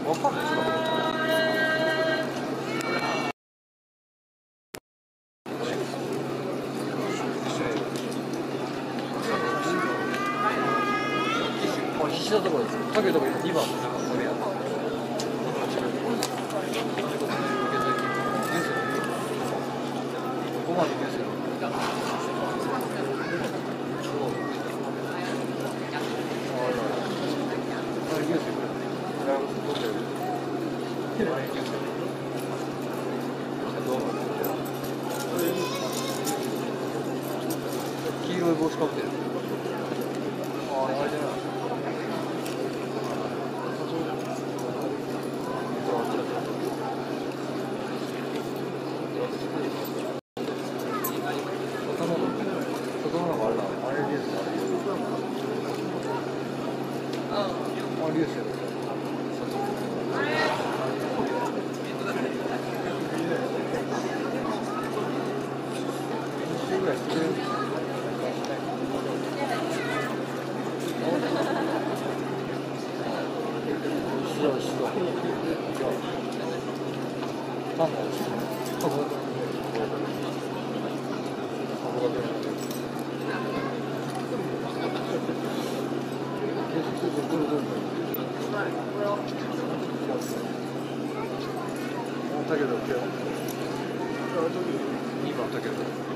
わかんないですか。必死なところです。かけとこ2番。5番で消せる。黄色い帽子かぶってる。ああ、あれじゃない。外のがあれだ。あれリュースだ。あ、リュースや。ぐらいしてくれる。白い白い。パンダです。だけど、2番だけど。